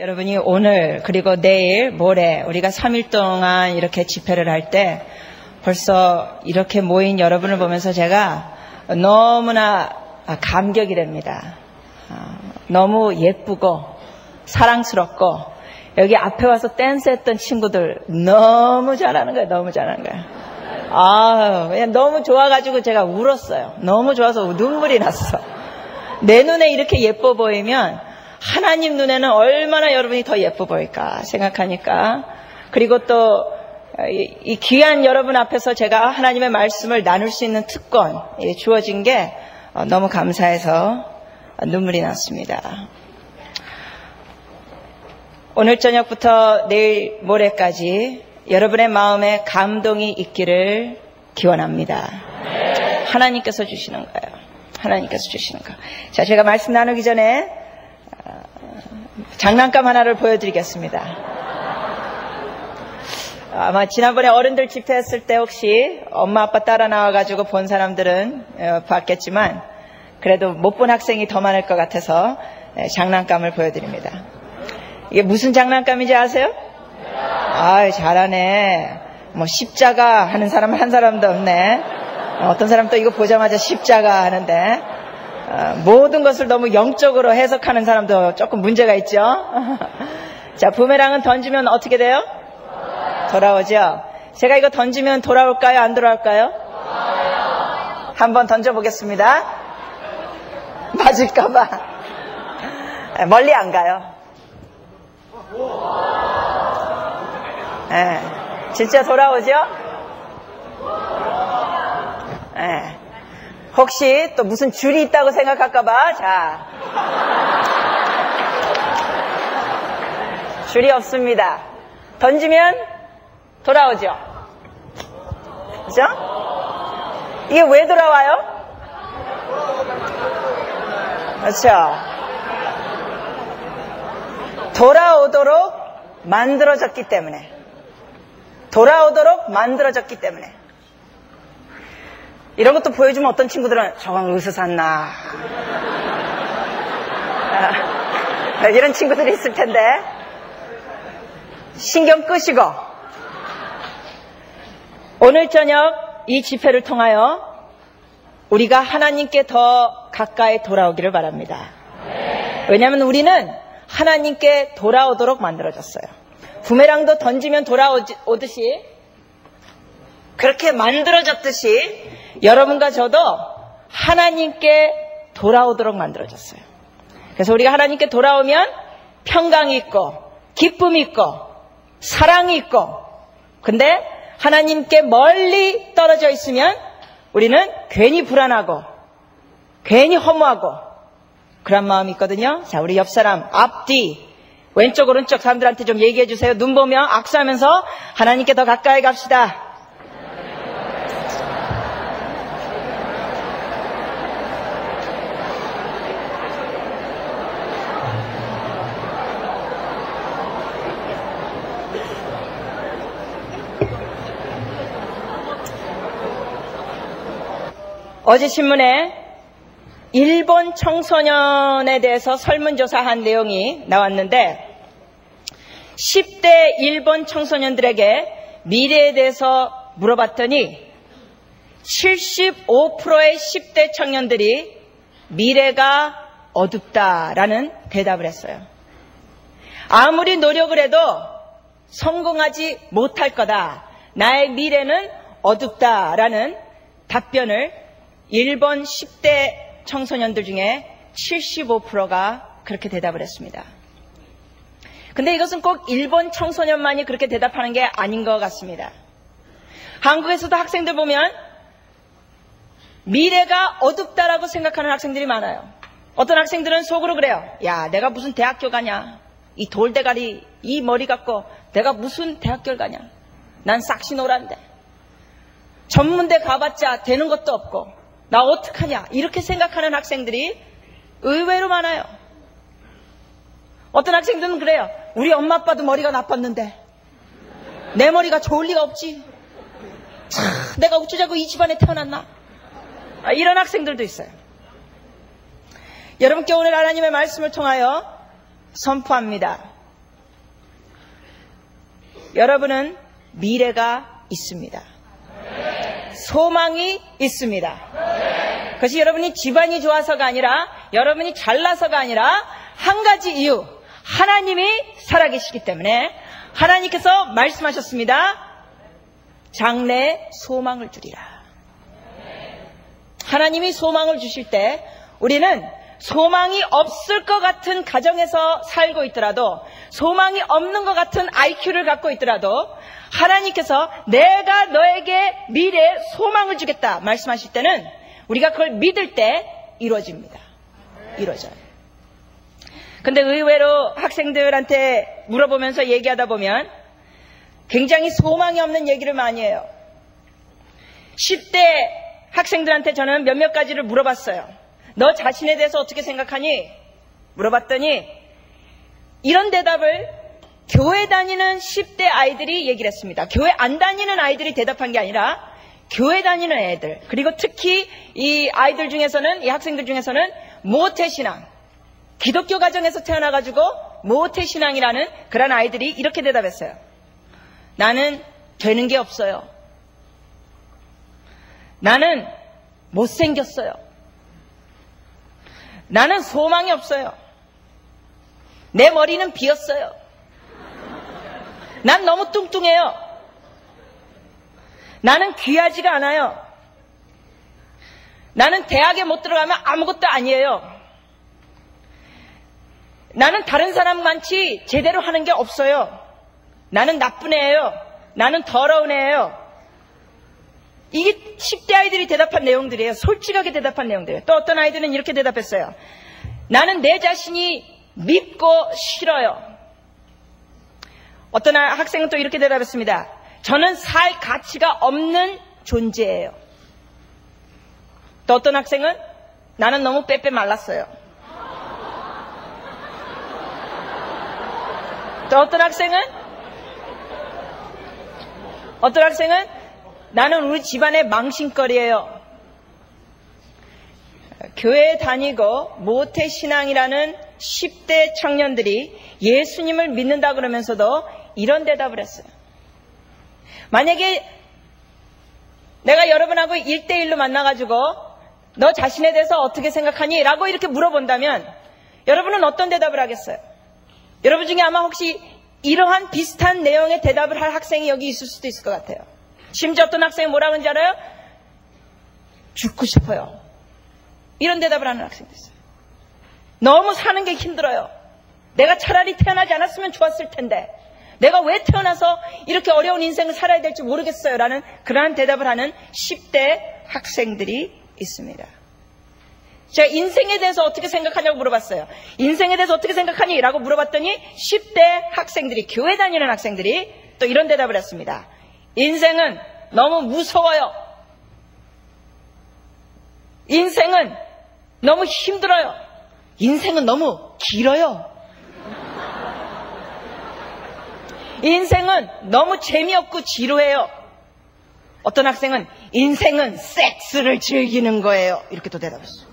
여러분이 오늘 그리고 내일 모레 우리가 3일 동안 이렇게 집회를 할 때 벌써 이렇게 모인 여러분을 보면서 제가 너무나 감격이 됩니다. 너무 예쁘고 사랑스럽고 여기 앞에 와서 댄스했던 친구들 너무 잘하는 거예요. 너무 잘하는 거예요. 그냥 너무 좋아가지고 제가 울었어요. 너무 좋아서 눈물이 났어. 내 눈에 이렇게 예뻐 보이면 하나님 눈에는 얼마나 여러분이 더 예뻐 보일까 생각하니까, 그리고 또 이 귀한 여러분 앞에서 제가 하나님의 말씀을 나눌 수 있는 특권이 주어진 게 너무 감사해서 눈물이 났습니다. 오늘 저녁부터 내일 모레까지 여러분의 마음에 감동이 있기를 기원합니다. 하나님께서 주시는 거예요. 하나님께서 주시는 거. 자, 제가 말씀 나누기 전에 장난감 하나를 보여드리겠습니다. 아마 지난번에 어른들 집회했을 때 혹시 엄마 아빠 따라 나와가지고 본 사람들은 봤겠지만 그래도 못 본 학생이 더 많을 것 같아서 장난감을 보여드립니다. 이게 무슨 장난감인지 아세요? 잘하네. 뭐 십자가 하는 사람 한 사람도 없네. 어떤 사람 또 이거 보자마자 십자가 하는데 모든 것을 너무 영적으로 해석하는 사람도 조금 문제가 있죠. 자, 부메랑은 던지면 어떻게 돼요? 돌아오죠. 제가 이거 던지면 돌아올까요? 안 돌아올까요? 한번 던져보겠습니다. 맞을까봐. 멀리 안 가요. 진짜 돌아오죠? 혹시 또 무슨 줄이 있다고 생각할까봐. 자, 줄이 없습니다. 던지면 돌아오죠. 그죠? 이게 왜 돌아와요? 그렇죠. 돌아오도록 만들어졌기 때문에. 돌아오도록 만들어졌기 때문에. 이런 것도 보여주면 어떤 친구들은 저건 어디서 샀나. 이런 친구들이 있을 텐데 신경 끄시고 오늘 저녁 이 집회를 통하여 우리가 하나님께 더 가까이 돌아오기를 바랍니다. 왜냐하면 우리는 하나님께 돌아오도록 만들어졌어요. 부메랑도 던지면 돌아오듯이 그렇게 만들어졌듯이 여러분과 저도 하나님께 돌아오도록 만들어졌어요. 그래서 우리가 하나님께 돌아오면 평강이 있고 기쁨이 있고 사랑이 있고, 근데 하나님께 멀리 떨어져 있으면 우리는 괜히 불안하고 괜히 허무하고 그런 마음이 있거든요. 자, 우리 옆 사람 앞뒤 왼쪽 오른쪽 사람들한테 좀 얘기해 주세요. 눈 보며 악수하면서 하나님께 더 가까이 갑시다. 어제 신문에 일본 청소년에 대해서 설문조사한 내용이 나왔는데 10대 일본 청소년들에게 미래에 대해서 물어봤더니 75%의 10대 청년들이 미래가 어둡다라는 대답을 했어요. 아무리 노력을 해도 성공하지 못할 거다. 나의 미래는 어둡다라는 답변을 일본 10대 청소년들 중에 75%가 그렇게 대답을 했습니다. 근데 이것은 꼭 일본 청소년만이 그렇게 대답하는 게 아닌 것 같습니다. 한국에서도 학생들 보면 미래가 어둡다라고 생각하는 학생들이 많아요. 어떤 학생들은 속으로 그래요. 야, 내가 무슨 대학교 가냐. 이 돌대가리, 이 머리 갖고 내가 무슨 대학교를 가냐. 난 싹시노란데. 전문대 가봤자 되는 것도 없고 나 어떡하냐 이렇게 생각하는 학생들이 의외로 많아요. 어떤 학생들은 그래요. 우리 엄마 아빠도 머리가 나빴는데 내 머리가 좋을 리가 없지. 참, 내가 어쩌자고 이 집안에 태어났나. 이런 학생들도 있어요. 여러분께 오늘 하나님의 말씀을 통하여 선포합니다. 여러분은 미래가 있습니다. 소망이 있습니다. 그것이 여러분이 집안이 좋아서가 아니라, 여러분이 잘나서가 아니라 한 가지 이유, 하나님이 살아계시기 때문에 하나님께서 말씀하셨습니다. 장래에 소망을 주리라. 하나님이 소망을 주실 때 우리는 소망이 없을 것 같은 가정에서 살고 있더라도, 소망이 없는 것 같은 IQ를 갖고 있더라도 하나님께서 내가 너에게 미래에 소망을 주겠다 말씀하실 때는 우리가 그걸 믿을 때 이루어집니다. 이루어져요. 근데 의외로 학생들한테 물어보면서 얘기하다 보면 굉장히 소망이 없는 얘기를 많이 해요. 10대 학생들한테 저는 몇몇 가지를 물어봤어요. 너 자신에 대해서 어떻게 생각하니? 물어봤더니 이런 대답을 교회 다니는 10대 아이들이 얘기를 했습니다. 교회 안 다니는 아이들이 대답한 게 아니라 교회 다니는 애들, 그리고 특히 이 아이들 중에서는, 이 학생들 중에서는 모태신앙, 기독교 가정에서 태어나가지고 모태신앙이라는 그런 아이들이 이렇게 대답했어요. 나는 되는 게 없어요. 나는 못생겼어요. 나는 소망이 없어요. 내 머리는 비었어요. 난 너무 뚱뚱해요. 나는 귀하지가 않아요. 나는 대학에 못 들어가면 아무것도 아니에요. 나는 다른 사람만치 제대로 하는 게 없어요. 나는 나쁜 애예요. 나는 더러운 애예요. 이게 10대 아이들이 대답한 내용들이에요. 솔직하게 대답한 내용들이에요. 또 어떤 아이들은 이렇게 대답했어요. 나는 내 자신이 밉고 싫어요. 어떤 학생은 또 이렇게 대답했습니다. 저는 살 가치가 없는 존재예요. 또 어떤 학생은 나는 너무 빼빼 말랐어요. 또 어떤 학생은 나는 우리 집안의 망신거리예요. 교회에 다니고 모태신앙이라는 10대 청년들이 예수님을 믿는다 그러면서도 이런 대답을 했어요. 만약에 내가 여러분하고 1대1로 만나가지고 너 자신에 대해서 어떻게 생각하니? 라고 이렇게 물어본다면 여러분은 어떤 대답을 하겠어요? 여러분 중에 아마 혹시 이러한 비슷한 내용의 대답을 할 학생이 여기 있을 수도 있을 것 같아요. 심지어 어떤 학생이 뭐라고 하는지 알아요? 죽고 싶어요. 이런 대답을 하는 학생도 있어요. 너무 사는 게 힘들어요. 내가 차라리 태어나지 않았으면 좋았을 텐데 내가 왜 태어나서 이렇게 어려운 인생을 살아야 될지 모르겠어요. 라는 그러한 대답을 하는 10대 학생들이 있습니다. 제가 인생에 대해서 어떻게 생각하냐고 물어봤어요. 인생에 대해서 어떻게 생각하니? 라고 물어봤더니 10대 학생들이, 교회 다니는 학생들이 또 이런 대답을 했습니다. 인생은 너무 무서워요. 인생은 너무 힘들어요. 인생은 너무 길어요. 인생은 너무 재미없고 지루해요. 어떤 학생은 인생은 섹스를 즐기는 거예요. 이렇게 또 대답했어요.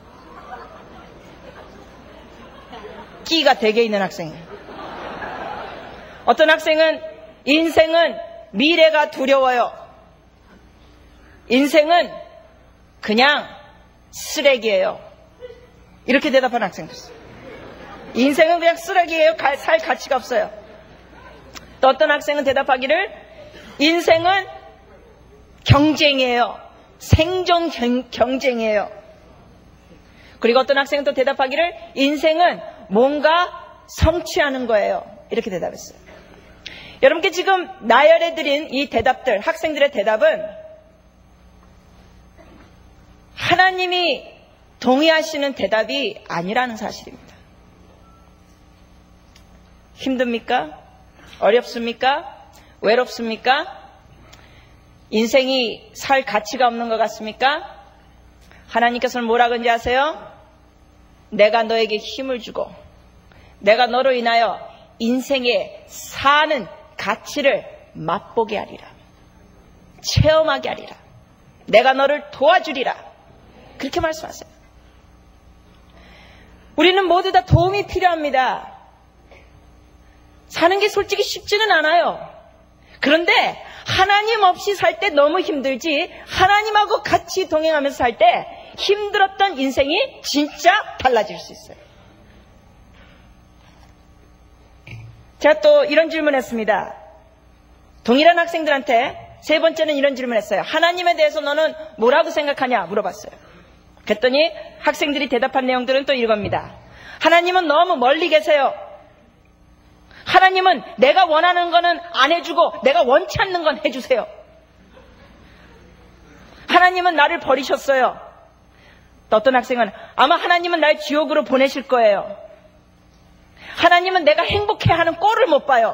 끼가 되게 있는 학생이에요. 어떤 학생은 인생은 미래가 두려워요. 인생은 그냥 쓰레기예요. 이렇게 대답하는 학생도 있어요. 인생은 그냥 쓰레기예요. 살 가치가 없어요. 또 어떤 학생은 대답하기를 인생은 경쟁이에요. 생존 경쟁이에요. 그리고 어떤 학생은 또 대답하기를 인생은 뭔가 성취하는 거예요. 이렇게 대답했어요. 여러분께 지금 나열해드린 이 대답들, 학생들의 대답은 하나님이 동의하시는 대답이 아니라는 사실입니다. 힘듭니까? 어렵습니까? 외롭습니까? 인생이 살 가치가 없는 것 같습니까? 하나님께서는 뭐라 그런지 아세요? 내가 너에게 힘을 주고 내가 너로 인하여 인생에 사는 가치를 맛보게 하리라. 체험하게 하리라. 내가 너를 도와주리라. 그렇게 말씀하세요. 우리는 모두 다 도움이 필요합니다. 사는 게 솔직히 쉽지는 않아요. 그런데 하나님 없이 살 때 너무 힘들지 하나님하고 같이 동행하면서 살 때 힘들었던 인생이 진짜 달라질 수 있어요. 제가 또 이런 질문했습니다. 동일한 학생들한테 세 번째는 이런 질문했어요. 하나님에 대해서 너는 뭐라고 생각하냐 물어봤어요. 그랬더니 학생들이 대답한 내용들은 또 이겁니다. 하나님은 너무 멀리 계세요. 하나님은 내가 원하는 거는 안 해주고 내가 원치 않는 건 해주세요. 하나님은 나를 버리셨어요. 또 어떤 학생은 아마 하나님은 날 지옥으로 보내실 거예요. 하나님은 내가 행복해하는 꼴을 못 봐요.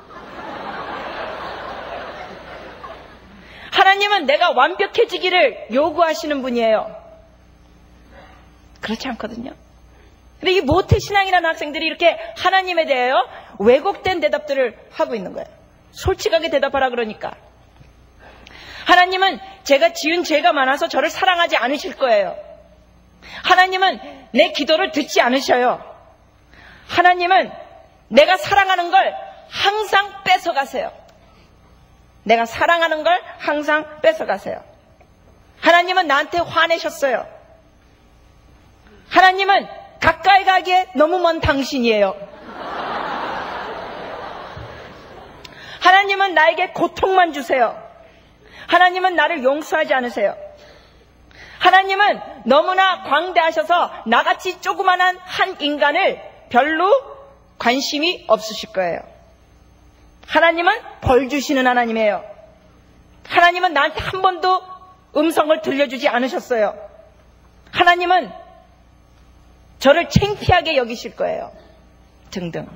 하나님은 내가 완벽해지기를 요구하시는 분이에요. 그렇지 않거든요. 근데 이 모태신앙이라는 학생들이 이렇게 하나님에 대하여 왜곡된 대답들을 하고 있는 거예요. 솔직하게 대답하라 그러니까. 하나님은 제가 지은 죄가 많아서 저를 사랑하지 않으실 거예요. 하나님은 내 기도를 듣지 않으셔요. 하나님은 내가 사랑하는 걸 항상 뺏어가세요. 내가 사랑하는 걸 항상 뺏어가세요. 하나님은 나한테 화내셨어요. 하나님은 가까이 가기에 너무 먼 당신이에요. 하나님은 나에게 고통만 주세요. 하나님은 나를 용서하지 않으세요. 하나님은 너무나 광대하셔서 나같이 조그만한 한 인간을 별로 관심이 없으실 거예요. 하나님은 벌 주시는 하나님이에요. 하나님은 나한테 한 번도 음성을 들려주지 않으셨어요. 하나님은 저를 창피하게 여기실 거예요. 등등.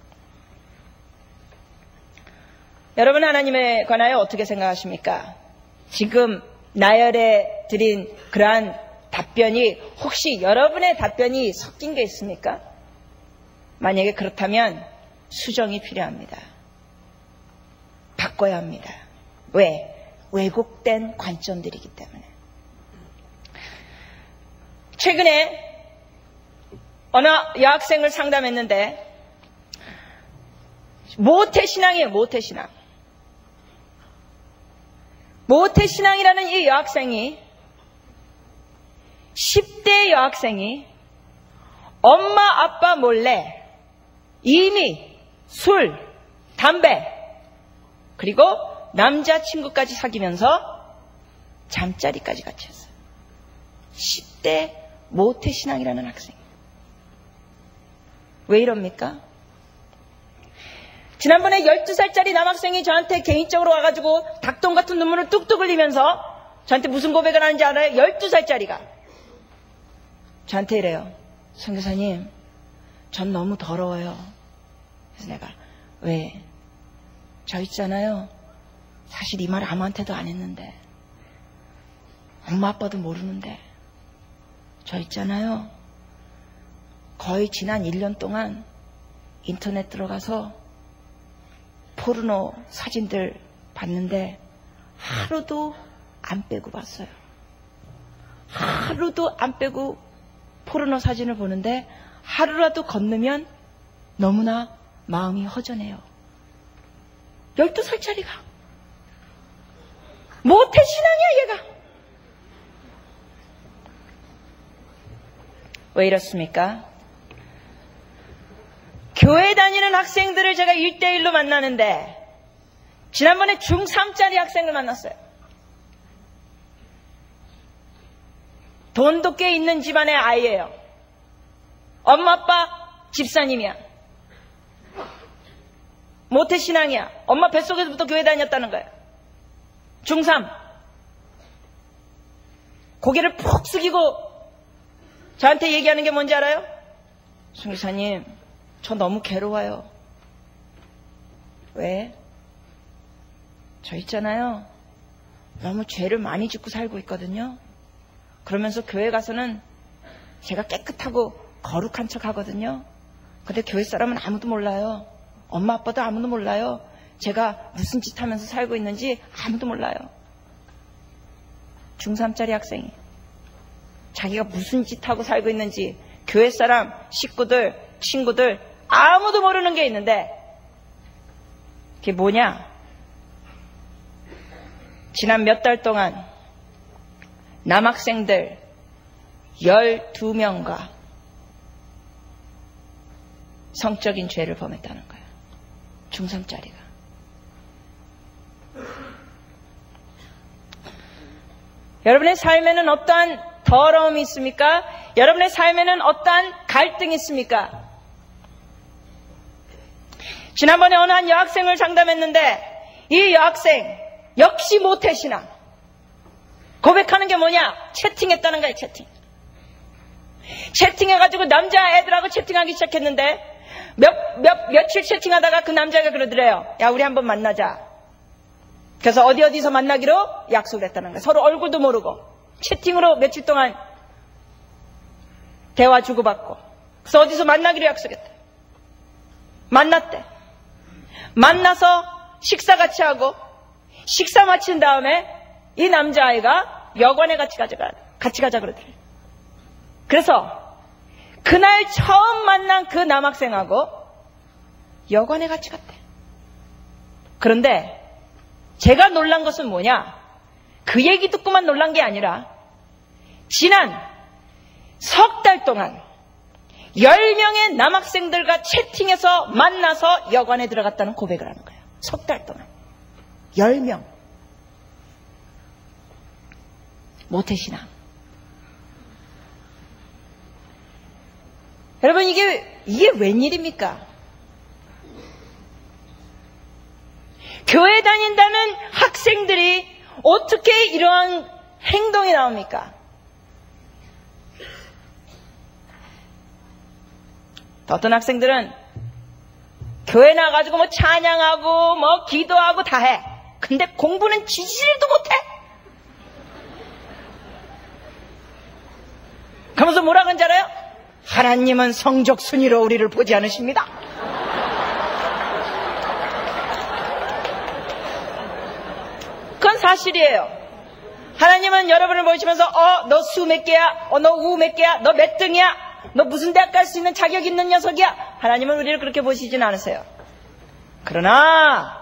여러분 하나님에 관하여 어떻게 생각하십니까? 지금 나열해 드린 그러한 답변이 혹시 여러분의 답변이 섞인 게 있습니까? 만약에 그렇다면 수정이 필요합니다. 바꿔야 합니다. 왜? 왜곡된 관점들이기 때문에. 최근에 어느 여학생을 상담했는데 모태신앙이에요. 모태신앙. 모태신앙이라는 이 여학생이 10대 여학생이 엄마 아빠 몰래 이미 술, 담배 그리고 남자친구까지 사귀면서 잠자리까지 같이 했어요. 10대 모태신앙이라는 학생. 왜 이럽니까? 지난번에 12살짜리 남학생이 저한테 개인적으로 와가지고 닭똥 같은 눈물을 뚝뚝 흘리면서 저한테 무슨 고백을 하는지 알아요? 12살짜리가 저한테 이래요. 선교사님, 전 너무 더러워요. 그래서 내가 왜? 저 있잖아요. 사실 이 말 아무한테도 안 했는데 엄마 아빠도 모르는데 저 있잖아요. 거의 지난 1년 동안 인터넷 들어가서 포르노 사진들 봤는데 하루도 안 빼고 봤어요. 하루도 안 빼고 포르노 사진을 보는데 하루라도 건너면 너무나 마음이 허전해요. 12살짜리가 모태신앙이야 얘가. 왜 이렇습니까? 교회 다니는 학생들을 제가 1대1로 만나는데 지난번에 중3짜리 학생을 만났어요. 돈도 꽤 있는 집안의 아이예요. 엄마 아빠 집사님이야. 모태신앙이야. 엄마 뱃속에서부터 교회 다녔다는 거예요. 중3. 고개를 푹 숙이고 저한테 얘기하는 게 뭔지 알아요? 선교사님, 저 너무 괴로워요. 왜? 저 있잖아요. 너무 죄를 많이 짓고 살고 있거든요. 그러면서 교회 가서는 제가 깨끗하고 거룩한 척 하거든요. 근데 교회 사람은 아무도 몰라요. 엄마 아빠도 아무도 몰라요. 제가 무슨 짓 하면서 살고 있는지 아무도 몰라요. 중3짜리 학생이 자기가 무슨 짓 하고 살고 있는지 교회 사람, 식구들, 친구들 아무도 모르는 게 있는데 그게 뭐냐? 지난 몇 달 동안 남학생들 12명과 성적인 죄를 범했다는 거예요. 중3짜리가. 여러분의 삶에는 어떠한 더러움이 있습니까? 여러분의 삶에는 어떠한 갈등이 있습니까? 지난번에 어느 한 여학생을 상담했는데 이 여학생 역시 모태신앙. 고백하는 게 뭐냐? 채팅했다는 거예요. 채팅해가지고 남자애들하고 채팅하기 시작했는데 며칠 채팅하다가 그 남자가 그러더래요. 야, 우리 한번 만나자. 그래서 어디서 만나기로 약속을 했다는 거예요. 서로 얼굴도 모르고 채팅으로 며칠 동안 대화 주고받고, 그래서 어디서 만나기로 약속했대. 만났대. 만나서 식사 같이 하고, 식사 마친 다음에 이 남자아이가 여관에 같이 가자 그러더래요. 그래서 그날 처음 만난 그 남학생하고 여관에 같이 갔대. 그런데 제가 놀란 것은 뭐냐? 그 얘기 듣고만 놀란 게 아니라 지난 석 달 동안 10명의 남학생들과 채팅해서 만나서 여관에 들어갔다는 고백을 하는 거예요. 석 달 동안 10명. 모태신앙. 여러분, 이게 웬일입니까? 교회 다닌다는 학생들이 어떻게 이러한 행동이 나옵니까? 어떤 학생들은 교회 나가지고 뭐 찬양하고 뭐 기도하고 다 해. 근데 공부는 지지리도 못해. 그러면서 뭐라 그런지 알아요? 하나님은 성적 순위로 우리를 보지 않으십니다. 그건 사실이에요. 하나님은 여러분을 보시면서 너 수 몇 개야? 너 우 몇 개야? 너 몇 등이야? 너 무슨 대학 갈 수 있는 자격 있는 녀석이야? 하나님은 우리를 그렇게 보시진 않으세요. 그러나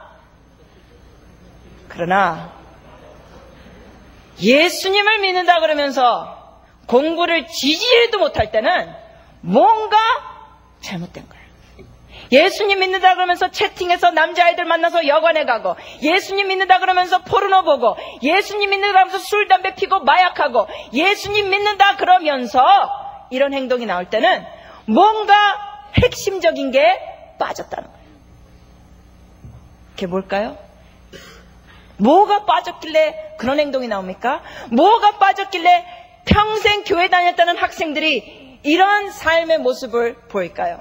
예수님을 믿는다 그러면서 공부를 지지해도 못할 때는 뭔가 잘못된 거예요. 예수님 믿는다 그러면서 채팅해서 남자아이들 만나서 여관에 가고, 예수님 믿는다 그러면서 포르노 보고, 예수님 믿는다 그러면서 술, 담배 피고 마약하고, 예수님 믿는다 그러면서 이런 행동이 나올 때는 뭔가 핵심적인 게 빠졌다는 거예요. 그게 뭘까요? 뭐가 빠졌길래 그런 행동이 나옵니까? 뭐가 빠졌길래 평생 교회 다녔다는 학생들이 이런 삶의 모습을 보일까요?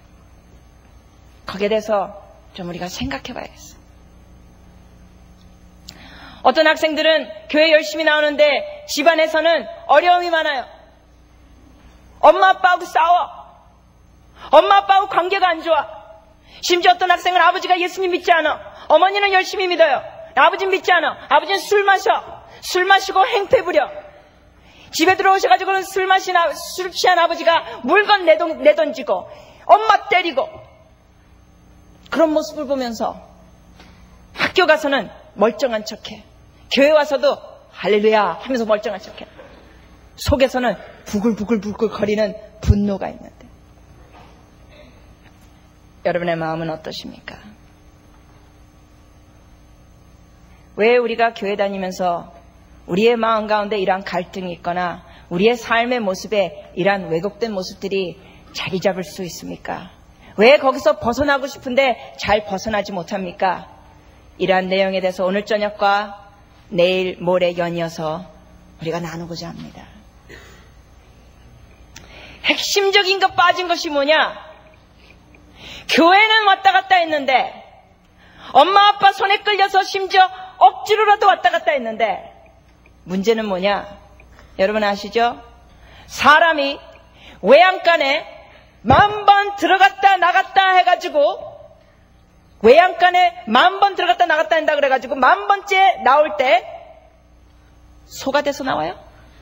거기에 대해서 좀 우리가 생각해 봐야겠어요. 어떤 학생들은 교회 열심히 나오는데 집안에서는 어려움이 많아요. 엄마 아빠하고 싸워. 엄마 아빠하고 관계가 안 좋아. 심지어 어떤 학생은 아버지가 예수님 믿지 않아. 어머니는 열심히 믿어요. 아버지는 믿지 않아. 아버지는 술 마셔. 술 마시고 행패 부려. 집에 들어오셔가지고는 술 취한 아버지가 물건 내던지고 엄마 때리고, 그런 모습을 보면서 학교 가서는 멀쩡한 척해. 교회 와서도 할렐루야 하면서 멀쩡한 척해. 속에서는 부글부글 거리는 분노가 있는데, 여러분의 마음은 어떠십니까? 왜 우리가 교회 다니면서 우리의 마음 가운데 이러한 갈등이 있거나 우리의 삶의 모습에 이러한 왜곡된 모습들이 자리 잡을 수 있습니까? 왜 거기서 벗어나고 싶은데 잘 벗어나지 못합니까? 이러한 내용에 대해서 오늘 저녁과 내일 모레 연이어서 우리가 나누고자 합니다. 핵심적인 것 빠진 것이 뭐냐? 교회는 왔다 갔다 했는데, 엄마 아빠 손에 끌려서 심지어 억지로라도 왔다 갔다 했는데, 문제는 뭐냐? 여러분 아시죠? 사람이 외양간에 10,000번 들어갔다 나갔다 해가지고, 외양간에 10,000번 들어갔다 나갔다 한다 그래가지고 10,000번째 나올 때 소가 돼서 나와요?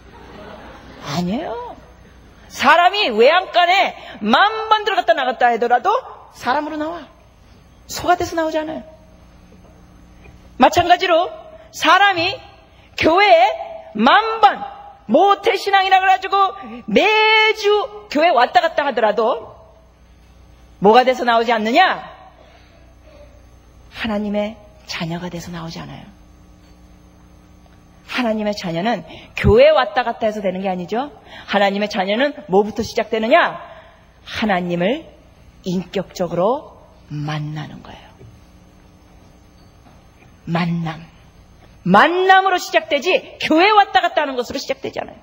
아니에요. 사람이 외양간에 10,000번 들어갔다 나갔다 하더라도 사람으로 나와. 소가 돼서 나오지 않아요. 마찬가지로 사람이 교회에 만번 모태신앙이라 그래가지고 매주 교회 왔다 갔다 하더라도 뭐가 돼서 나오지 않느냐? 하나님의 자녀가 돼서 나오지 않아요. 하나님의 자녀는 교회 왔다 갔다 해서 되는 게 아니죠. 하나님의 자녀는 뭐부터 시작되느냐? 하나님을 인격적으로 만나는 거예요. 만남으로 시작되지 교회 왔다 갔다 하는 것으로 시작되지 않아요.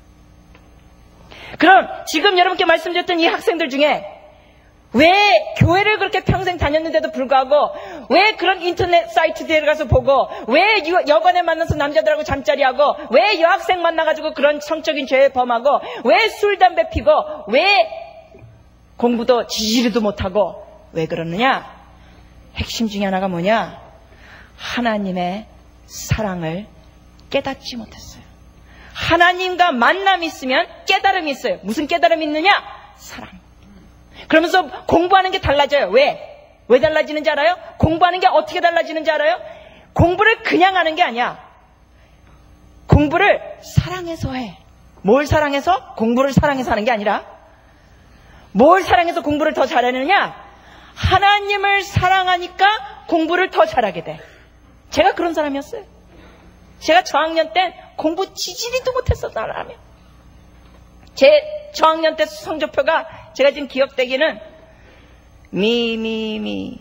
그럼 지금 여러분께 말씀드렸던 이 학생들 중에 왜 교회를 그렇게 평생 다녔는데도 불구하고 왜 그런 인터넷 사이트 들어가서 보고 왜 여관에 만나서 남자들하고 잠자리하고 왜 여학생 만나가지고 그런 성적인 죄 범하고 왜 술 담배 피고 왜 공부도 지지리도 못하고 왜 그러느냐? 핵심 중에 하나가 뭐냐? 하나님의 사랑을 깨닫지 못했어요. 하나님과 만남이 있으면 깨달음이 있어요. 무슨 깨달음이 있느냐? 사랑. 그러면서 공부하는 게 달라져요. 왜? 왜 달라지는지 알아요? 공부하는 게 어떻게 달라지는지 알아요? 공부를 그냥 하는 게 아니야. 공부를 사랑해서 해. 뭘 사랑해서? 공부를 사랑해서 하는 게 아니라 뭘 사랑해서 공부를 더 잘하느냐? 하나님을 사랑하니까 공부를 더 잘하게 돼. 제가 그런 사람이었어요. 제가 저학년 때 공부 지지리도 못했어, 나라면. 제 저학년 때 성적표가 제가 지금 기억되기는 미.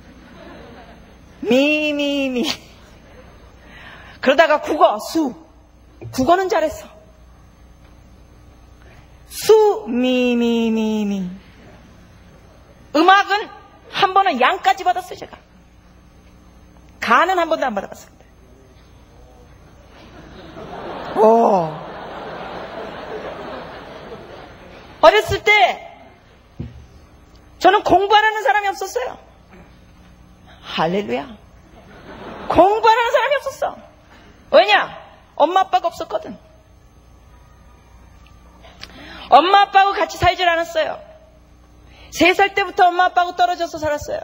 그러다가 국어는 잘했어. 미. 음악은 한 번은 양까지 받았어요, 제가. 가는 한 번도 안 받아봤습니다. 어렸을 때 저는 공부하라는 사람이 없었어요. 할렐루야. 공부하라는 사람이 없었어. 왜냐? 엄마 아빠가 없었거든. 엄마 아빠하고 같이 살질 않았어요. 3살 때부터 엄마 아빠하고 떨어져서 살았어요.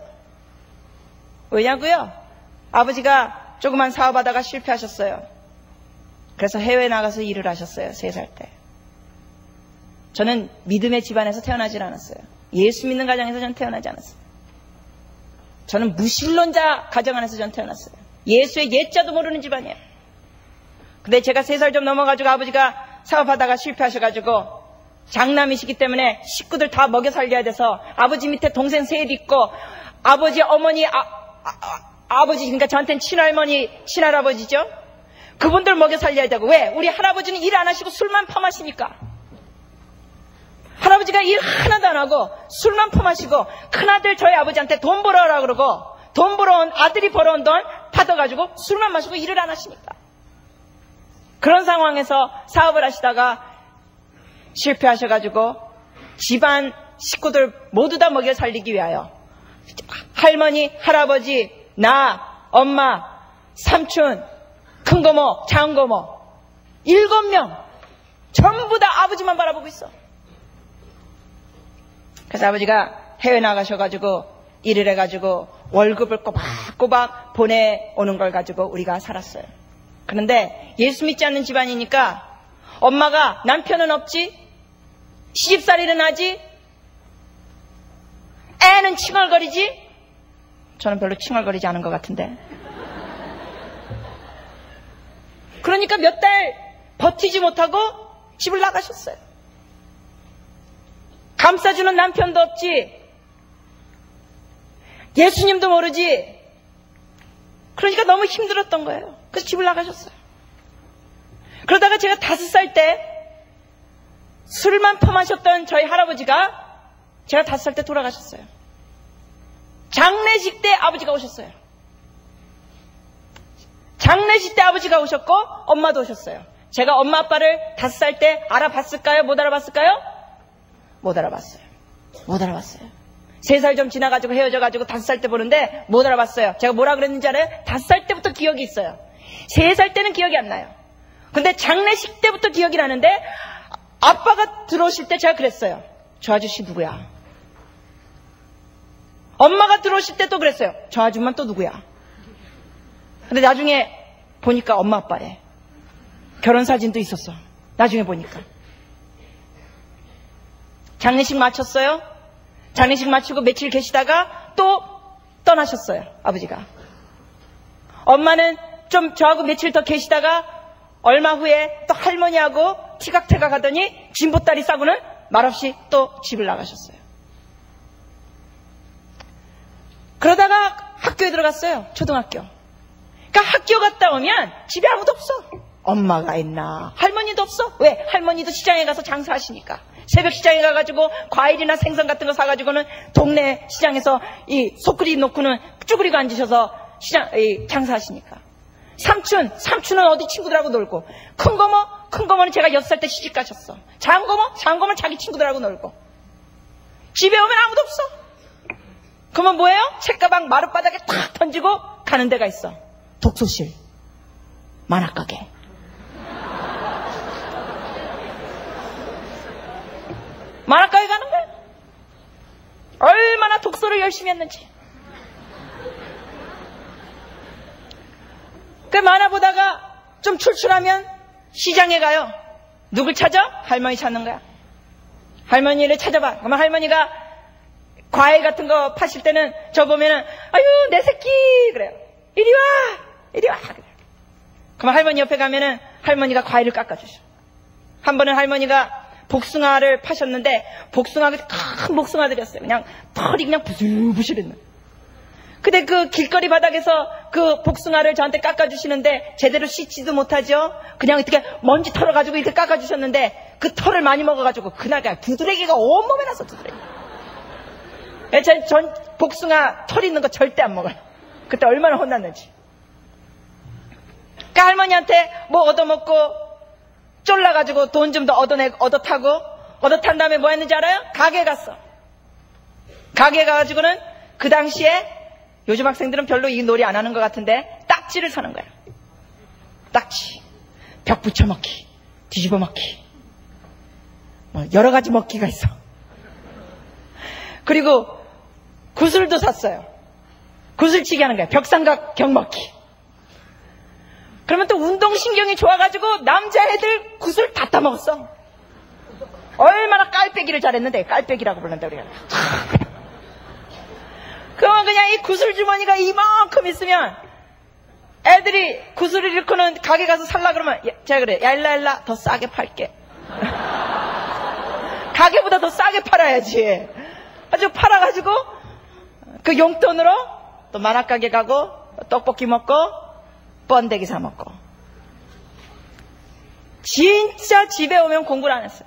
왜냐고요? 아버지가 조그만 사업하다가 실패하셨어요. 그래서 해외에 나가서 일을 하셨어요. 3살 때. 저는 믿음의 집안에서 태어나질 않았어요. 예수 믿는 가정에서 전 태어나지 않았어요. 저는 무신론자 가정 안에서 전 태어났어요. 예수의 예자도 모르는 집안이에요. 근데 제가 3살 좀 넘어가지고 아버지가 사업하다가 실패하셔가지고 장남이시기 때문에 식구들 다 먹여 살려야 돼서 아버지 밑에 동생 셋 있고 아버지 어머니 아버지 그러니까 저한테는 친할머니 친할아버지죠. 그분들 먹여 살려야 되고 왜? 우리 할아버지는 일 안 하시고 술만 퍼마시니까. 할아버지가 일 하나도 안 하고 술만 퍼마시고 큰아들 저희 아버지한테 돈 벌어라 그러고 돈 벌어온 아들이 벌어온 돈 받아가지고 술만 마시고 일을 안 하시니까. 그런 상황에서 사업을 하시다가 실패하셔가지고 집안 식구들 모두 다 먹여 살리기 위하여 할머니, 할아버지, 나, 엄마, 삼촌, 큰고모, 작은고모 7명 전부 다 아버지만 바라보고 있어. 그래서 아버지가 해외 나가셔가지고 일을 해가지고 월급을 꼬박꼬박 보내오는 걸 가지고 우리가 살았어요. 그런데 예수 믿지 않는 집안이니까 엄마가 남편은 없지, 시집살이는 하지, 애는 칭얼거리지. 저는 별로 칭얼거리지 않은 것 같은데. 그러니까 몇 달 버티지 못하고 집을 나가셨어요. 감싸주는 남편도 없지, 예수님도 모르지. 그러니까 너무 힘들었던 거예요. 그래서 집을 나가셨어요. 그러다가 제가 5살 때 술만 퍼마셨던 저희 할아버지가 제가 5살 때 돌아가셨어요. 장례식 때 아버지가 오셨어요. 장례식 때 아버지가 오셨고 엄마도 오셨어요. 제가 엄마 아빠를 5살 때 알아봤을까요? 못 알아봤을까요? 못 알아봤어요. 3살 좀 지나가지고 헤어져가지고 5살 때 보는데 못 알아봤어요. 제가 뭐라 그랬는지 알아요? 5살 때부터 기억이 있어요. 3살 때는 기억이 안 나요. 근데 장례식 때부터 기억이 나는데 아빠가 들어오실 때 제가 그랬어요. 저 아저씨 누구야? 엄마가 들어오실 때 또 그랬어요. 저 아줌마는 또 누구야? 근데 나중에 보니까 엄마 아빠래. 결혼 사진도 있었어. 나중에 보니까. 장례식 마쳤어요. 장례식 마치고 며칠 계시다가 또 떠나셨어요. 아버지가. 엄마는 좀 저하고 며칠 더 계시다가 얼마 후에 또 할머니하고 티각태각 하더니 진보다리 싸고는 말없이 또 집을 나가셨어요. 그러다가 학교에 들어갔어요. 초등학교. 그러니까 학교 갔다 오면 집에 아무도 없어. 엄마가 있나? 할머니도 없어. 왜? 할머니도 시장에 가서 장사하시니까. 새벽 시장에 가가지고 과일이나 생선 같은 거 사가지고는 동네 시장에서 이 소쿠리 놓고는 쭈그리고 앉으셔서 장사하시니까. 삼촌은 어디 친구들하고 놀고. 큰 거모는 제가 6살 때 시집 가셨어. 장고모는 자기 친구들하고 놀고. 집에 오면 아무도 없어. 그러면 뭐예요? 책가방 마룻바닥에 탁 던지고 가는 데가 있어. 독서실, 만화가게. 만화가에 가는 거야. 얼마나 독서를 열심히 했는지. 그 만화 보다가 좀 출출하면 시장에 가요. 누굴 찾아? 할머니 찾는 거야. 할머니를 찾아봐. 그러면 할머니가 과일 같은 거 파실 때는 저 보면은 아유 내 새끼 그래요. 이리 와 그래. 그럼 할머니 옆에 가면은 할머니가 과일을 깎아주셔. 한 번은 할머니가 복숭아를 파셨는데 복숭아가 큰 복숭아들이었어요. 그냥 털이 그냥 부실부실했는. 근데 그 길거리 바닥에서 그 복숭아를 저한테 깎아주시는데 제대로 씻지도 못하죠. 그냥 어떻게 먼지 털어가지고 이렇게 깎아주셨는데 그 털을 많이 먹어가지고 그날 두드레기가 온몸에 나서 두드레기. 전 복숭아 털 있는 거 절대 안 먹어요. 그때 얼마나 혼났는지. 그러니까 할머니한테 뭐 얻어먹고 쫄라가지고 돈 좀 더 얻어탄 다음에 뭐 했는지 알아요? 가게에 갔어. 가게에 가가지고는 그 당시에 요즘 학생들은 별로 이 놀이 안 하는 것 같은데 딱지를 사는 거야. 딱지. 벽 붙여먹기, 뒤집어 먹기. 뭐 여러 가지 먹기가 있어. 그리고 구슬도 샀어요. 구슬치기 하는 거야. 벽삼각 경먹기. 그러면 또 운동신경이 좋아가지고 남자애들 구슬 다 따먹었어. 얼마나 깔빼기를 잘했는데 깔빼기라고 부른다 우리가. 그러면 그냥 이 구슬 주머니가 이만큼 있으면 애들이 구슬을 잃고는 가게 가서 살라 그러면 제가 그래. 야 일라 더 싸게 팔게. 가게보다 더 싸게 팔아야지. 아주 팔아가지고 그 용돈으로 또 만화가게 가고 떡볶이 먹고 번데기 사 먹고. 진짜 집에 오면 공부를 안 했어요.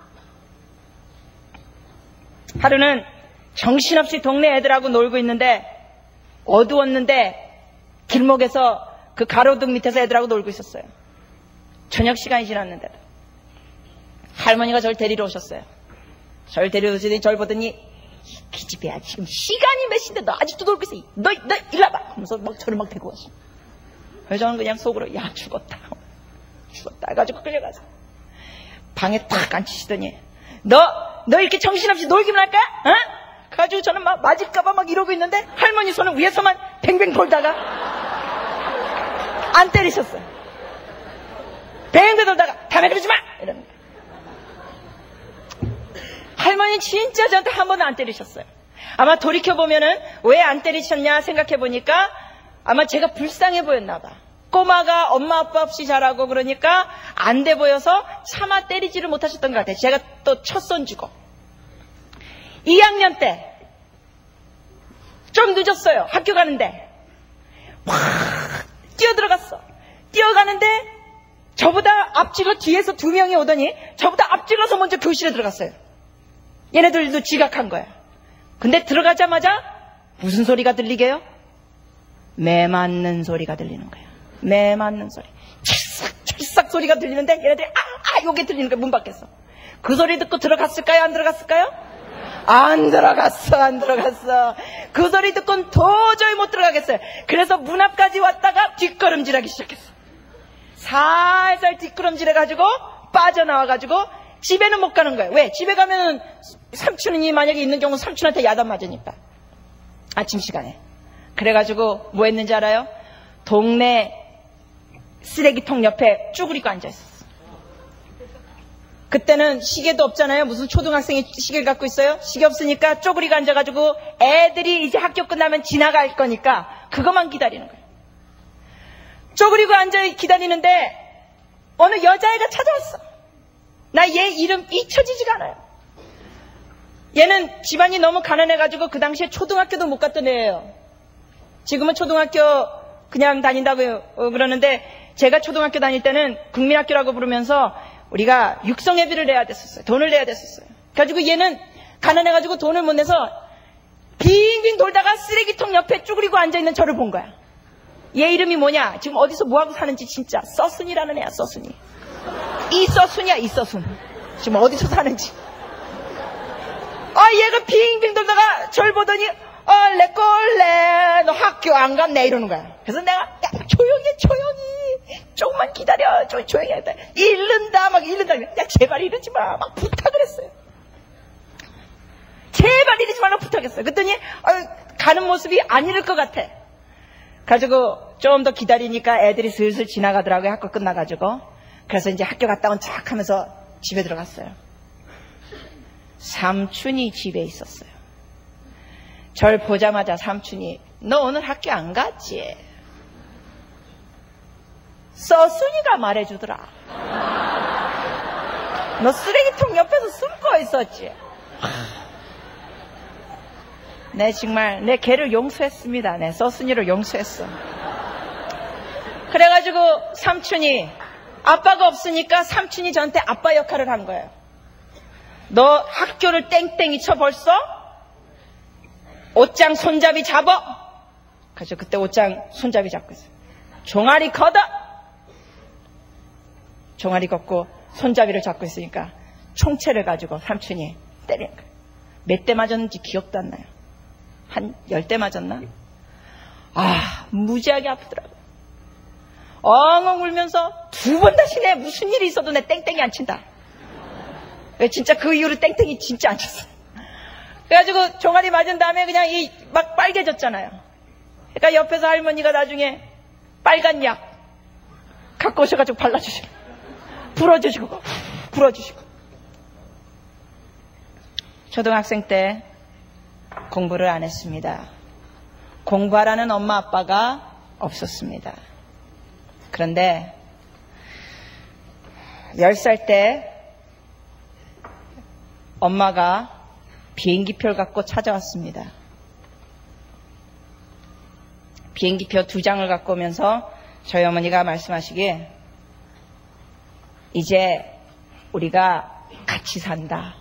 하루는 정신없이 동네 애들하고 놀고 있는데 어두웠는데 길목에서 그 가로등 밑에서 애들하고 놀고 있었어요. 저녁 시간이 지났는데도 할머니가 저를 데리러 오셨어요. 저를 데리러 오시더니 저를 보더니 기집애야 지금 시간이 몇 시인데 너 아직도 놀고 있어. 너 일로 와봐 하면서 막 저를 막 데리고 왔어. 그래서 저는 그냥 속으로 야 죽었다 해가지고 끌려가서 방에 탁 앉히시더니 너 이렇게 정신없이 놀기만 할 거야? 어? 그래가지고 저는 막 맞을까봐 막 이러고 있는데 할머니 손은 위에서만 뱅뱅 돌다가 안 때리셨어요. 뱅뱅 돌다가 다음에 그러지 마! 이러는 거예요. 할머니 진짜 저한테 한 번도 안 때리셨어요. 아마 돌이켜보면은 왜 안 때리셨냐 생각해보니까 아마 제가 불쌍해 보였나 봐. 꼬마가 엄마 아빠 없이 자라고 그러니까 안 돼 보여서 차마 때리지를 못하셨던 것 같아요. 제가 또 첫 손주고 2학년 때 좀 늦었어요. 학교 가는데 확 뛰어들어갔어. 뛰어가는데 저보다 앞질러 뒤에서 2명이 오더니 저보다 앞질러서 먼저 교실에 들어갔어요. 얘네들도 지각한 거야. 근데 들어가자마자 무슨 소리가 들리게요? 매 맞는 소리가 들리는 거야. 매 맞는 소리. 찰싹 소리가 들리는데 얘네들이 요게 들리는 거야. 문 밖에서. 그 소리 듣고 들어갔을까요? 안 들어갔을까요? 안 들어갔어. 그 소리 듣고는 도저히 못 들어가겠어요. 그래서 문 앞까지 왔다가 뒷걸음질하기 시작했어. 살살 뒷걸음질해가지고 빠져나와가지고 집에는 못 가는 거예요. 왜? 집에 가면은 삼촌이 만약에 있는 경우는 삼촌한테 야단 맞으니까. 아침 시간에. 그래가지고 뭐 했는지 알아요? 동네 쓰레기통 옆에 쭈그리고 앉아있었어. 그때는 시계도 없잖아요. 무슨 초등학생이 시계를 갖고 있어요? 시계 없으니까 쪼그리고 앉아가지고 애들이 이제 학교 끝나면 지나갈 거니까 그것만 기다리는 거예요. 쪼그리고 앉아 기다리는데 어느 여자애가 찾아왔어. 나 얘 이름 잊혀지지가 않아요. 얘는 집안이 너무 가난해가지고 그 당시에 초등학교도 못 갔던 애예요. 지금은 초등학교 그냥 다닌다고 그러는데 제가 초등학교 다닐 때는 국민학교라고 부르면서 우리가 육성회비를 내야 됐었어요. 돈을 내야 됐었어요. 그래가지고 얘는 가난해가지고 돈을 못 내서 빙빙 돌다가 쓰레기통 옆에 쭈그리고 앉아있는 저를 본 거야. 얘 이름이 뭐냐? 지금 어디서 뭐하고 사는지 진짜 써순이라는 애야. 써순이. 이써순이야. 이써순. 지금 어디서 사는지. 얘가 빙빙 돌다가 저를 보더니 레꼴레 너 학교 안 갔네 이러는 거야. 그래서 내가 야 조용히 조금만 기다려. 조용히 해야 돼. 잃는다. 야 제발 이러지 마. 막 부탁을 했어요. 제발 이러지 말라고 부탁했어요. 그랬더니 가는 모습이 안 잃을 것 같아. 가지고 좀 더 기다리니까 애들이 슬슬 지나가더라고요. 학교 끝나가지고. 그래서 이제 학교 갔다 온 척 하면서 집에 들어갔어요. 삼촌이 집에 있었어요. 절 보자마자 삼촌이 너 오늘 학교 안 갔지? 써순이가 말해주더라. 너 쓰레기통 옆에서 숨고 있었지? 네, 정말 내 걔를 용서했습니다. 네, 써순이를 용서했어. 그래가지고 삼촌이 아빠가 없으니까 삼촌이 저한테 아빠 역할을 한 거예요. 너 학교를 땡땡이 쳐 벌써? 옷장 손잡이 잡아. 그래서 그때 옷장 손잡이 잡고 있어요. 종아리 걷어. 종아리 걷고 손잡이를 잡고 있으니까 총채를 가지고 삼촌이 때리는 거예요. 몇 대 맞았는지 기억도 안 나요. 한 10대 맞았나? 무지하게 아프더라고요. 엉엉 울면서 2번 다시 내 무슨 일이 있어도 내 땡땡이 안 친다. 진짜 그 이후로 땡땡이 진짜 안 쳤어요. 그래가지고 종아리 맞은 다음에 그냥 막 빨개졌잖아요. 그러니까 옆에서 할머니가 나중에 빨간 약 갖고 오셔가지고 발라주시고 불어주시고. 초등학생 때 공부를 안 했습니다. 공부하라는 엄마 아빠가 없었습니다. 그런데 10살 때 엄마가 비행기표를 갖고 찾아왔습니다. 비행기표 2장을 갖고 오면서 저희 어머니가 말씀하시기에 이제 우리가 같이 산다.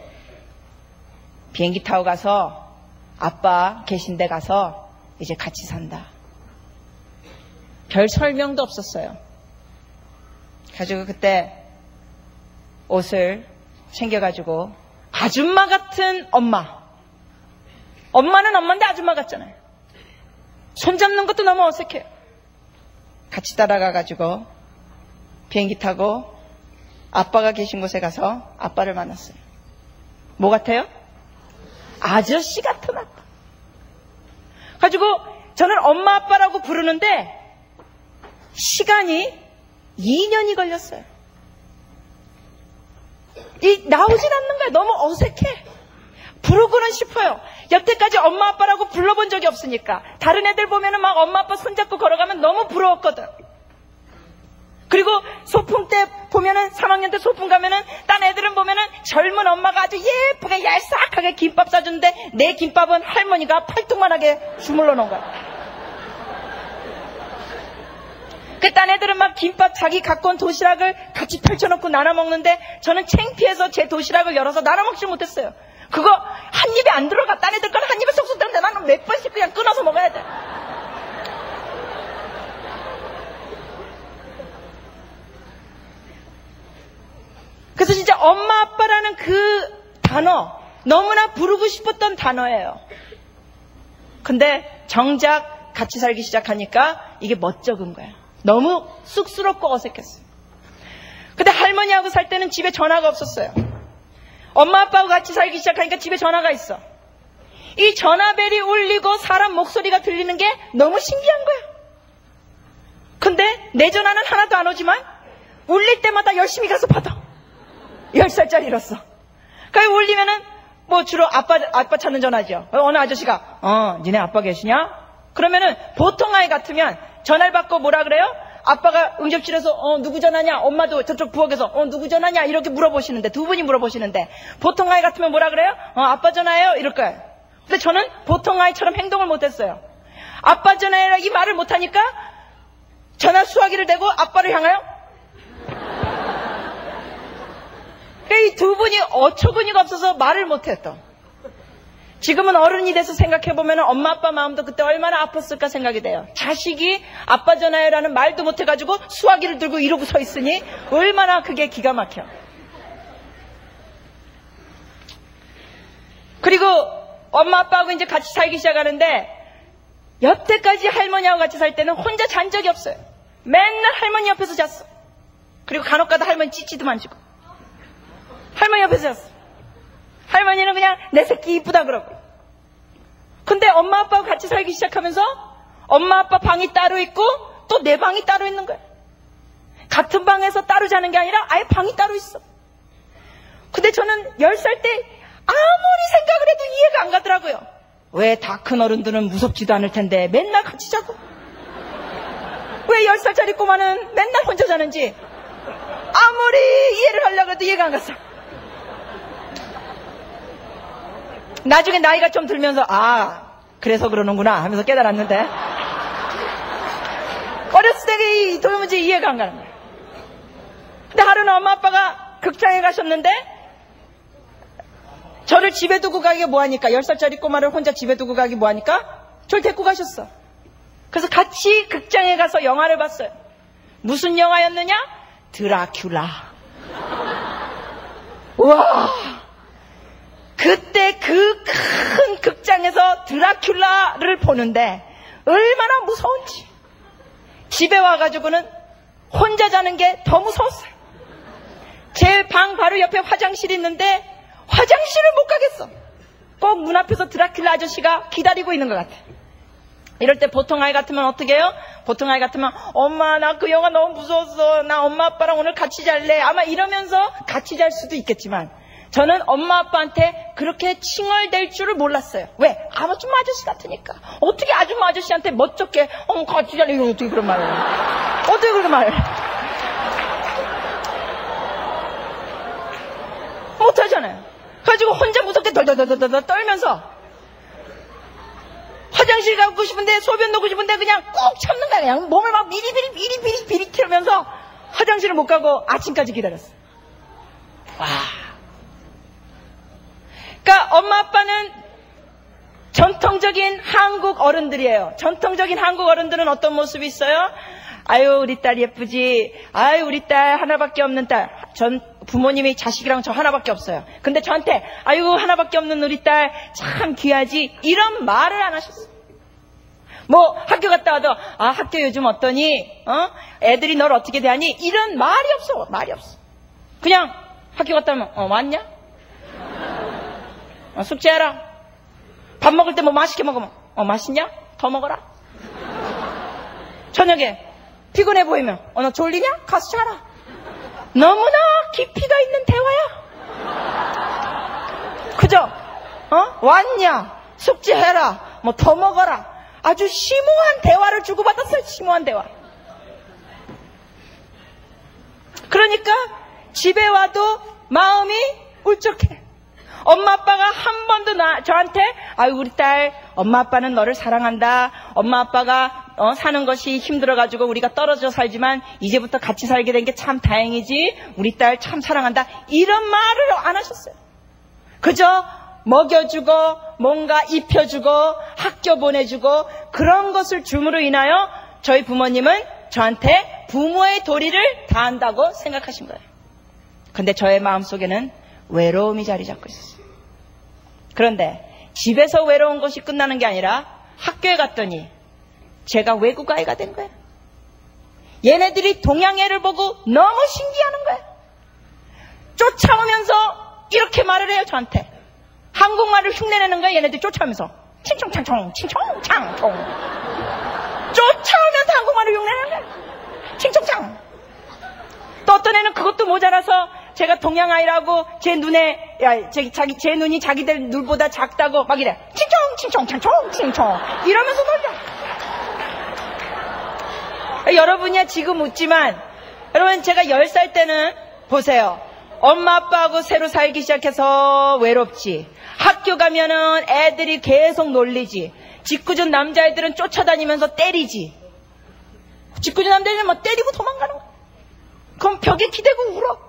비행기 타고 가서 아빠 계신 데 가서 이제 같이 산다. 별 설명도 없었어요. 가지고 그때 옷을 챙겨가지고 아줌마 같은 엄마. 엄마는 엄마인데 아줌마 같잖아요. 손잡는 것도 너무 어색해요. 같이 따라가가지고 비행기 타고 아빠가 계신 곳에 가서 아빠를 만났어요. 뭐 같아요? 아저씨 같은 아빠. 가지고 저는 엄마 아빠라고 부르는데 시간이 2년이 걸렸어요. 나오진 않는 거예요. 너무 어색해. 부르고는 싶어요. 여태까지 엄마 아빠라고 불러본 적이 없으니까. 다른 애들 보면은 막 엄마 아빠 손잡고 걸어가면 너무 부러웠거든. 그리고 소풍 때 보면은 3학년 때 소풍 가면은 딴 애들은 보면은 젊은 엄마가 아주 예쁘게 얄싹하게 김밥 싸주는데 내 김밥은 할머니가 팔뚝만하게 주물러 놓은 거야. 그 딴 애들은 막 김밥 자기 갖고 온 도시락을 같이 펼쳐놓고 나눠 먹는데 저는 창피해서 제 도시락을 열어서 나눠 먹지 못했어요. 그거 한 입에 안 들어가. 딴 애들 거는 한 입에 쏙쏙 들어가는데 나는 몇 번씩 그냥 끊어서 먹어야 돼. 그래서 진짜 엄마 아빠라는 그 단어 너무나 부르고 싶었던 단어예요. 근데 정작 같이 살기 시작하니까 이게 멋쩍은 거야. 너무 쑥스럽고 어색했어요. 근데 할머니하고 살 때는 집에 전화가 없었어요. 엄마 아빠하고 같이 살기 시작하니까 집에 전화가 있어. 이 전화벨이 울리고 사람 목소리가 들리는 게 너무 신기한 거야. 근데 내 전화는 하나도 안 오지만 울릴 때마다 열심히 가서 받아. 10살짜리로서. 그게 울리면은 뭐 주로 아빠 찾는 전화죠. 어느 아저씨가 니네 아빠 계시냐? 그러면은 보통 아이 같으면 전화를 받고 뭐라 그래요? 아빠가 응접실에서 누구 전화냐? 엄마도 저쪽 부엌에서 누구 전화냐? 이렇게 물어보시는데, 두 분이 물어보시는데, 보통 아이 같으면 뭐라 그래요? 아빠 전화예요? 이럴 거예요. 근데 저는 보통 아이처럼 행동을 못했어요. 아빠 전화예요? 이 말을 못하니까 전화 수화기를 대고 아빠를 향하여 이 두 분이 어처구니가 없어서 말을 못했던. 지금은 어른이 돼서 생각해보면 엄마 아빠 마음도 그때 얼마나 아팠을까 생각이 돼요. 자식이 아빠 전화해라는 말도 못해가지고 수화기를 들고 이러고 서 있으니 얼마나 그게 기가 막혀. 그리고 엄마 아빠하고 이제 같이 살기 시작하는데, 여태까지 할머니하고 같이 살 때는 혼자 잔 적이 없어요. 맨날 할머니 옆에서 잤어. 그리고 간혹가다 할머니 찌찌도 만지고 할머니 옆에서 잤어. 할머니는 그냥 내 새끼 이쁘다 그러고. 근데 엄마 아빠하고 같이 살기 시작하면서 엄마 아빠 방이 따로 있고 또 내 방이 따로 있는 거야. 같은 방에서 따로 자는 게 아니라 아예 방이 따로 있어. 근데 저는 10살 때 아무리 생각을 해도 이해가 안 가더라고요. 왜 다 큰 어른들은 무섭지도 않을 텐데 맨날 같이 자고, 왜 10살짜리 꼬마는 맨날 혼자 자는지 아무리 이해를 하려고 해도 이해가 안 갔어. 나중에 나이가 좀 들면서 그래서 그러는구나 하면서 깨달았는데, 어렸을 때 이 도무지 이해가 안 가는 거예요. 근데 하루는 엄마 아빠가 극장에 가셨는데 저를 집에 두고 가기 뭐하니까, 10살짜리 꼬마를 혼자 집에 두고 가기 뭐하니까 저를 데리고 가셨어. 그래서 같이 극장에 가서 영화를 봤어요. 무슨 영화였느냐? 드라큘라. 우와, 그때 그 큰 극장에서 드라큘라를 보는데 얼마나 무서운지. 집에 와가지고는 혼자 자는 게 더 무서웠어요. 제 방 바로 옆에 화장실이 있는데 화장실을 못 가겠어. 꼭 문 앞에서 드라큘라 아저씨가 기다리고 있는 것 같아. 이럴 때 보통 아이 같으면 어떻게 해요? 보통 아이 같으면 엄마 나 그 영화 너무 무서웠어. 나 엄마 아빠랑 오늘 같이 잘래. 아마 이러면서 같이 잘 수도 있겠지만, 저는 엄마 아빠한테 그렇게 칭얼댈 줄을 몰랐어요. 왜? 아줌마 아저씨 같으니까. 어떻게 아줌마 아저씨한테 멋쩍게 같이 잘래 이거 어떻게 그런 말을 해? 어떻게 그렇게 말을 해? 못하잖아요. 그래가지고 혼자 무섭게 덜덜덜덜 떨면서 화장실 가고 싶은데, 소변 놓고 싶은데 그냥 꼭 참는 거야. 그냥 몸을 막 비리비리 튀면서 화장실을 못 가고 아침까지 기다렸어. 와. 그러니까 엄마 아빠는 전통적인 한국 어른들이에요. 전통적인 한국 어른들은 어떤 모습이 있어요? 아유 우리 딸 예쁘지. 아유 우리 딸 하나밖에 없는 딸. 전 부모님이 자식이랑 저 하나밖에 없어요. 근데 저한테 아유 하나밖에 없는 우리 딸 참 귀하지, 이런 말을 안 하셨어요. 뭐 학교 갔다 와도 학교 요즘 어떠니? 애들이 널 어떻게 대하니? 이런 말이 없어. 말이 없어. 그냥 학교 갔다 오면 왔냐? 숙제해라. 밥 먹을 때 뭐 맛있게 먹으면 맛있냐? 더 먹어라. 저녁에 피곤해 보이면 너 졸리냐? 가서 자라. 너무나 깊이가 있는 대화야. 그죠? 왔냐? 숙제해라. 뭐 더 먹어라. 아주 심오한 대화를 주고받았어요. 심오한 대화. 그러니까 집에 와도 마음이 울적해. 엄마 아빠가 한 번도 저한테 아유 우리 딸 엄마 아빠는 너를 사랑한다. 엄마 아빠가 사는 것이 힘들어가지고 우리가 떨어져 살지만 이제부터 같이 살게 된 게 참 다행이지. 우리 딸 참 사랑한다. 이런 말을 안 하셨어요. 그저 먹여주고 뭔가 입혀주고 학교 보내주고 그런 것을 줌으로 인하여 저희 부모님은 저한테 부모의 도리를 다한다고 생각하신 거예요. 근데 저의 마음속에는 외로움이 자리 잡고 있었어요. 그런데 집에서 외로운 것이 끝나는 게 아니라 학교에 갔더니 제가 외국 아이가 된 거예요. 얘네들이 동양애를 보고 너무 신기하는 거예요. 쫓아오면서 이렇게 말을 해요. 저한테 한국말을 흉내내는 거예요. 얘네들이 쫓아오면서 칭총창총 칭총창총 쫓아오면서 한국말을 흉내내는 거예요. 칭총창. 또 어떤 애는 그것도 모자라서 제가 동양아이라고 제 눈에, 제 눈이 자기들 눈보다 작다고 막 이래. 칭총, 칭총. 이러면서 놀려. 여러분이야 지금 웃지만, 여러분 제가 10살 때는 보세요. 엄마 아빠하고 새로 살기 시작해서 외롭지. 학교 가면은 애들이 계속 놀리지. 짓궂은 남자애들은 쫓아다니면서 때리지. 짓궂은 남자애들은 막 때리고 도망가는 거야. 그럼 벽에 기대고 울어.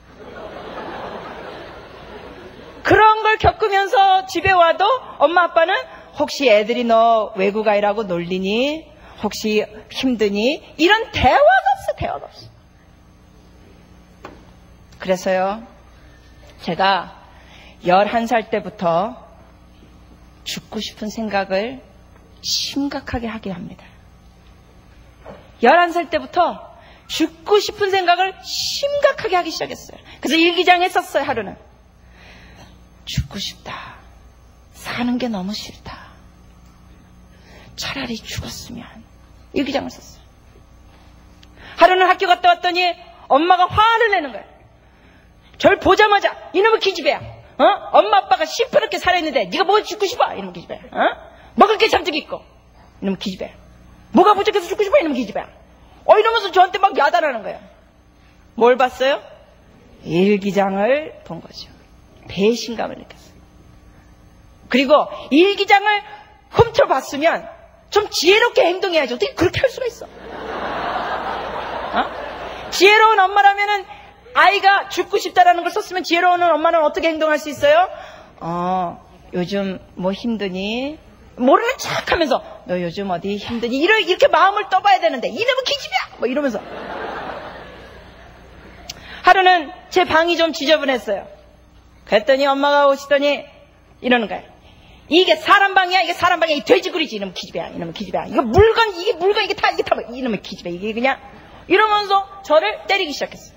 그런 걸 겪으면서 집에 와도 엄마 아빠는 혹시 애들이 너 외국 아이라고 놀리니? 혹시 힘드니? 이런 대화가 없어. 그래서요, 제가 11살 때부터 죽고 싶은 생각을 심각하게 하게 합니다. 11살 때부터 죽고 싶은 생각을 심각하게 하기 시작했어요. 그래서 일기장에 썼어요, 하루는. 죽고 싶다. 사는 게 너무 싫다. 차라리 죽었으면. 일기장을 썼어요. 하루는 학교 갔다 왔더니 엄마가 화를 내는 거예요. 절 보자마자 이놈의 기집애야. 엄마 아빠가 시퍼렇게 살았는데 네가 뭐 죽고 싶어? 이놈의 기집애야. 먹을 게 잔뜩 있고. 이놈의 기집애야. 뭐가 부족해서 죽고 싶어? 이놈의 기집애야. 이러면서 저한테 막 야단하는 거예요. 뭘 봤어요? 일기장을 본 거죠. 배신감을 느꼈어요. 그리고 일기장을 훔쳐봤으면 좀 지혜롭게 행동해야지. 어떻게 그렇게 할 수가 있어? 지혜로운 엄마라면은 아이가 죽고 싶다라는 걸 썼으면 지혜로운 엄마는 어떻게 행동할 수 있어요? 요즘 뭐 힘드니? 모르는 척 하면서 너 요즘 어디 힘드니? 이렇게 마음을 떠봐야 되는데 이놈의 기집애야! 뭐 이러면서. 하루는 제 방이 좀 지저분했어요. 그랬더니 엄마가 오시더니 이러는 거예요. 이게 사람 방이야? 이게 사람 방이야? 이 돼지구리지. 이놈의 기집애야. 이게 물건 이게 다 이놈의 기집애. 이게 그냥 이러면서 저를 때리기 시작했어요.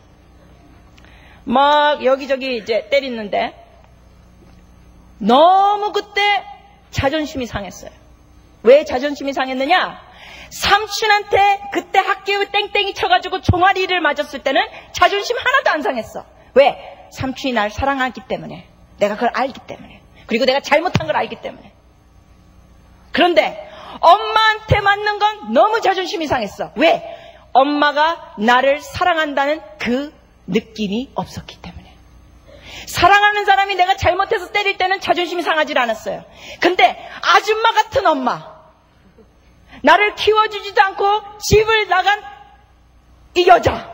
막 여기저기 이제 때리는데 너무 그때 자존심이 상했어요. 왜 자존심이 상했느냐? 삼촌한테 그때 학교에 땡땡이 쳐가지고 종아리를 맞았을 때는 자존심 하나도 안 상했어. 왜? 삼촌이 날 사랑하기 때문에. 내가 그걸 알기 때문에. 그리고 내가 잘못한 걸 알기 때문에. 그런데 엄마한테 맞는 건 너무 자존심이 상했어. 왜? 엄마가 나를 사랑한다는 그 느낌이 없었기 때문에. 사랑하는 사람이 내가 잘못해서 때릴 때는 자존심이 상하지 않았어요. 근데 아줌마 같은 엄마, 나를 키워주지도 않고 집을 나간 이 여자,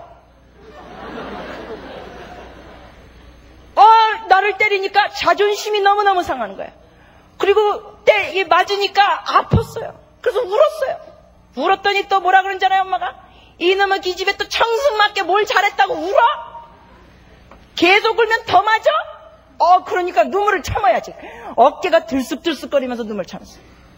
나를 때리니까 자존심이 너무너무 상하는 거예요. 그리고 맞으니까 아팠어요. 그래서 울었어요. 울었더니 또 뭐라 그러잖아요, 엄마가. 이놈의 기집애 또 청승맞게 뭘 잘했다고 울어? 계속 울면 더 맞아? 그러니까 눈물을 참아야지. 어깨가 들쑥들쑥거리면서 눈물 참았어요.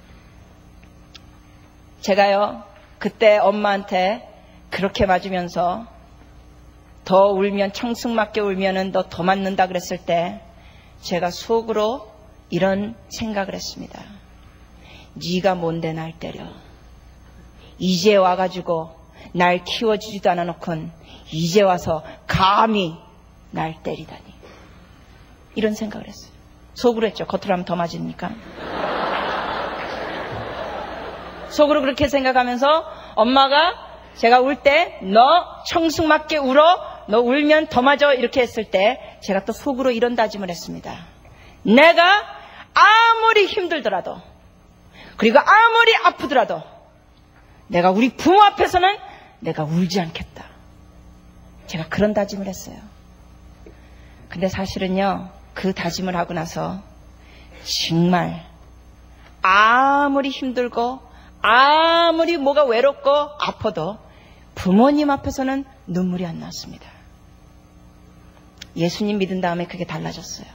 제가요, 그때 엄마한테 그렇게 맞으면서 더 울면, 청승맞게 울면은 너 더 맞는다 그랬을 때 제가 속으로 이런 생각을 했습니다. 네가 뭔데 날 때려. 이제 와가지고 날 키워주지도 않아 놓고는 이제 와서 감히 날 때리다니. 이런 생각을 했어요. 속으로 했죠. 겉으로 하면 더 맞으니까. 속으로 그렇게 생각하면서 엄마가 제가 울 때 너 청승맞게 울어. 너 울면 더 맞아. 이렇게 했을 때 제가 또 속으로 이런 다짐을 했습니다. 내가 아무리 힘들더라도 그리고 아무리 아프더라도 내가 우리 부모 앞에서는 내가 울지 않겠다. 제가 그런 다짐을 했어요. 근데 사실은요, 그 다짐을 하고 나서 정말 아무리 힘들고 아무리 뭐가 외롭고 아파도 부모님 앞에서는 눈물이 안 났습니다. 예수님 믿은 다음에 그게 달라졌어요.